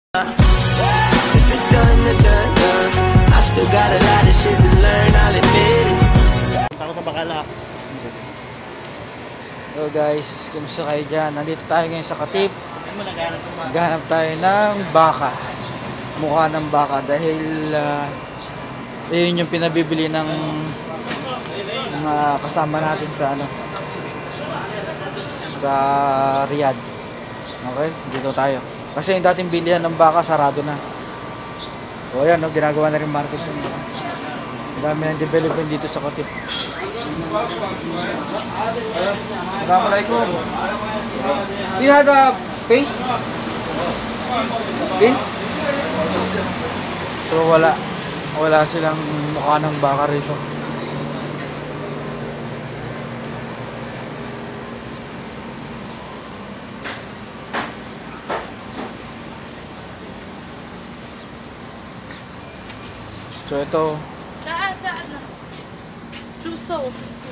I still got a lot of shit to learn, I'll admit it. Ako sa bakala. Hello guys, kumusta kayo dyan? Nandito tayo ngayon sa Katip. Naghanap tayo ng baka. Mukha ng baka dahil yun yung pinabibili ng mga kasama natin sa sa Riyadh. Okay, dito tayo. Kasi yung dating bilihan ng baka sarado na. O yan, ginagawa na rin marketing. Dami ng development dito sa Katip. Assalamualaikum. Do you have a face? Pin? So wala silang mukha ng baka rito. So ito, Sa ano? Suso.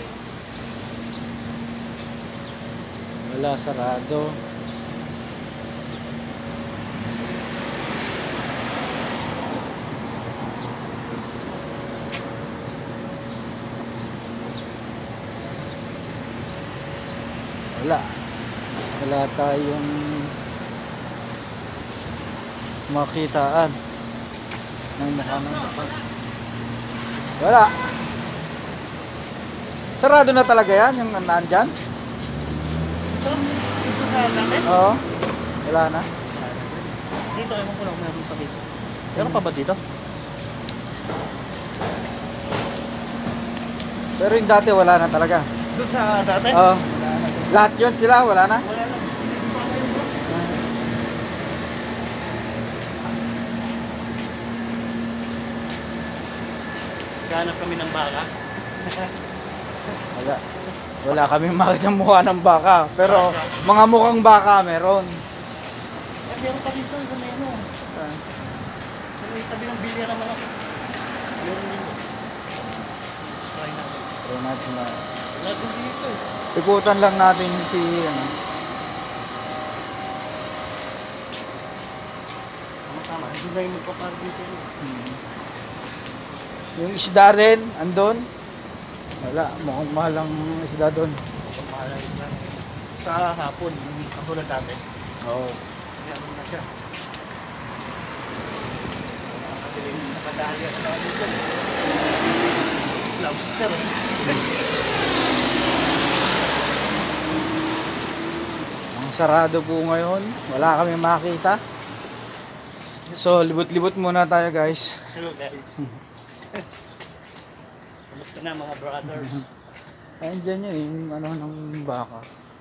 wala, sarado. Wala tayong makitaan ng mukha ng baka. Wala. Sarado na talaga yan, yung nandyan? Dito sa natin? Oo. Wala na. Dito, ewan ko lang meron pa dito. Meron pa ba dito? Pero yung dati wala na talaga. Doon sa dati? Oo. Lahat yun sila, wala na? Wala na. Ganap kami ng baka. Wala kaming makita mukha ng baka. Pero mga mukhang baka meron. Meron pa dito sa may ano. Sa may tabi ng bilya naman ako. Meron dito. Try natin. Try natin na. Wala din dito. Ikutan lang natin si Tama, hindi na yung magpapar dito. yung isda rin, andun. Wala, mukhang mahal ang isda doon. Pagpahalay lang. Sa hapon, katulad dati. Oo. Meron na siya. Nakadahali ka na dito. Lobster. Ang sarado po ngayon. Wala kami makita. So, libot-libot muna tayo guys. Hello guys. Kamusta na mga brothers? Ayun dyan yun, yung ng baka.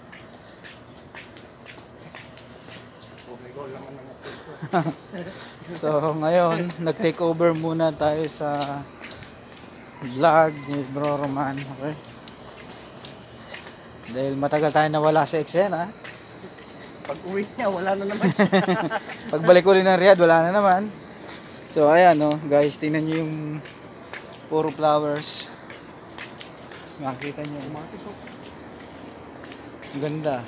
So, ngayon, nag-take over muna tayo sa vlog ni Bro Roman. Okay? Dahil matagal tayo nawala sa eksena. Pag uwi niya, wala na naman. Pagbalik ulit ng Riyadh, wala na naman. So, ayan guys, tingnan nyo yung puro flowers. Makikita nyo. Ang ganda.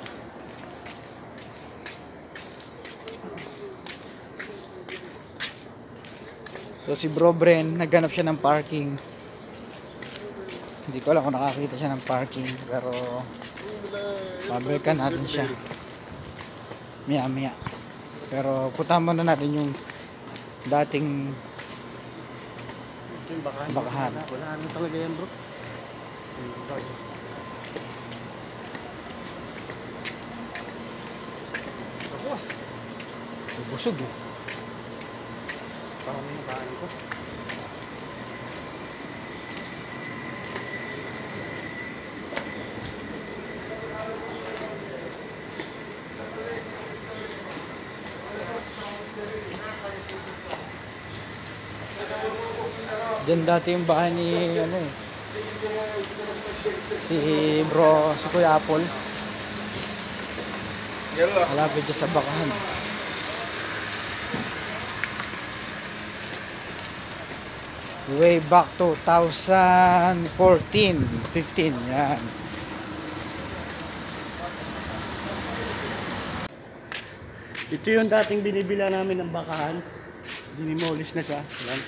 So, si Bro Bren, naghanap siya ng parking. Hindi ko alam kung nakakita siya ng parking. Pero, pabalikan natin siya. Maya. Pero, puntahan muna natin yung dating Ito yung bakahan. bakahan. Wala na talaga yan bro. Busog eh. Parang yung bakahan ko. Diyan dati yung bahay ni si Bro, si Kuya Apple. Malapit dyan sa bakahan. way back 2014, 15, yan. Ito yung dating binibila namin ng bakahan. Dinimolish na siya. Yan.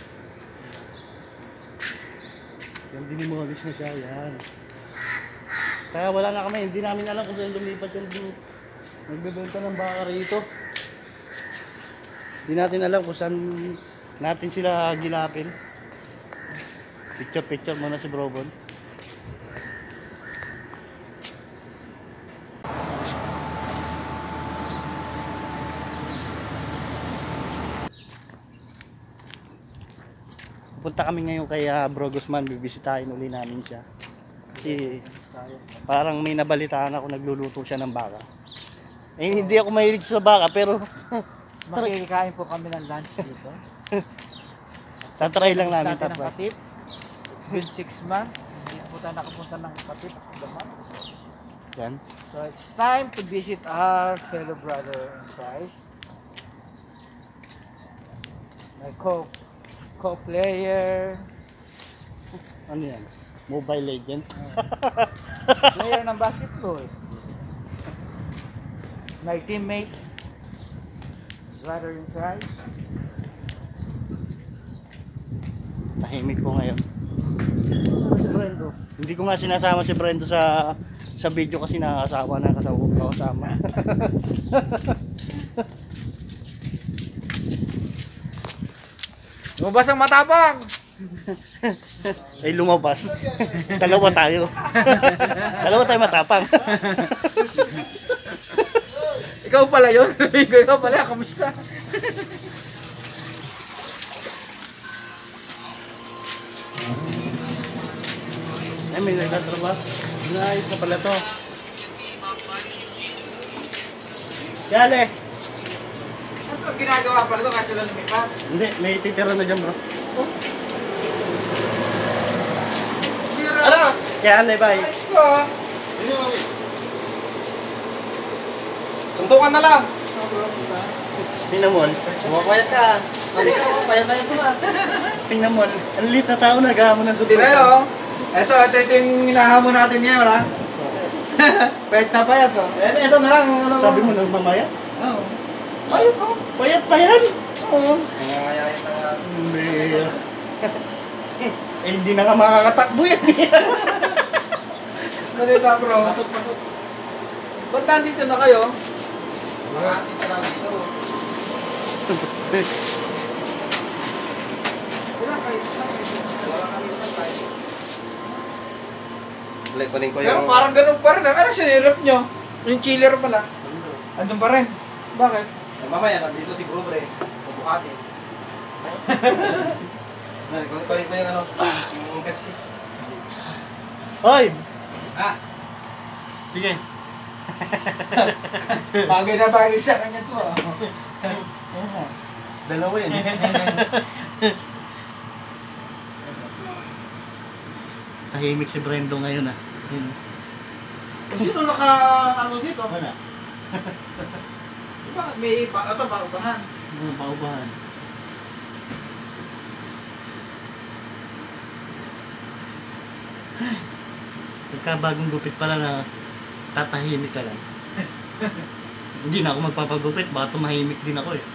Yan, dinimolish na siya. Yan. Kaya wala na kami. Hindi namin alam kung saan lumipat yung nagbebenta ng baka rito. Hindi natin alam kung saan natin sila gilapin. Picture muna si Brobon. Punta kami ngayon kay Bro Guzman, bibisitahin uli namin siya. Kasi parang may nabalitaan ako, nagluluto siya ng baka. Eh hindi ako mahilig sa baka pero Makikikain po kami ng lunch dito. tatry lang namin Start ng tatry. Katip. It's been 6 months. Hindi po tayo nakapunta ng Katip. Yan. So it's time to visit our fellow brother in Christ. My co-player. Ano yan? Mobile Legend. Player ng basketball. My teammate. Brother in Christ. Tahimik po ngayon. Si Brendo. Hindi ko nga sinasama si Brendo sa video kasi nakakasawa na kasama. Lumabas ang matapang! Ay lumabas. Dalawa tayo. Dalawa tayo matapang. Ikaw pala yun. Sabihin ko, ikaw pala. Kamusta? Ay may nagtatrabaho. Nice na pala to. Yale. Ano ginagawa pala ito kasi lang lumipat? Hindi, may titira na dyan bro. Ano? Yale, bye. Ayos ko ah. Tuntungan na lang. Pinamon. Pumapayat ka. Payat ko ah. Pinamon. Ang lit na tao naghahamon ng Hindi subukan. na yun. Ito yung hinahamon natin ngayon ha. Payat na payat oh. Ito na lang. Ano, Sabi mo nang mamaya? Oo. Payat oh. Payat pa yan. Oo. Nangangayayin na nga. Hindi. Eh, hindi na nga makakatakbo yan. Ganito bro. Pasok. Ba't nandito na kayo? Mga artist na lang dito. Kunin ko Pero yung... parang ganun pa rin. Ano sinirap nyo? Yung chiller pala. Andun pa rin. Bakit? Mamaya, nandito si Brubre. Pupukatin. Kunin ko yung ano, yung Pepsi. Hoy! Ah, Sige. bagay na bagay sa kanya to ah. Dalawa yan. Tahimik si Brendo ngayon ah. Sino ano dito? Wala. Bakit may paubahan? Mga paubahan. Pagka bagong gupit pala na tatahimik ka lang. Hindi na ako magpapagupit, baka tumahimik din ako eh.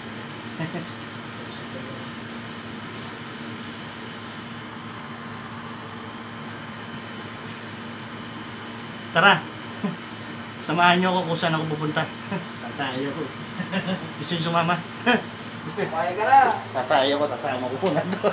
Tara! Samahan niyo ako kung saan ako pupunta. Tatay ako. Gusto niyo sumama? Kaya ka na. Tatay ako, sasama ko po nando.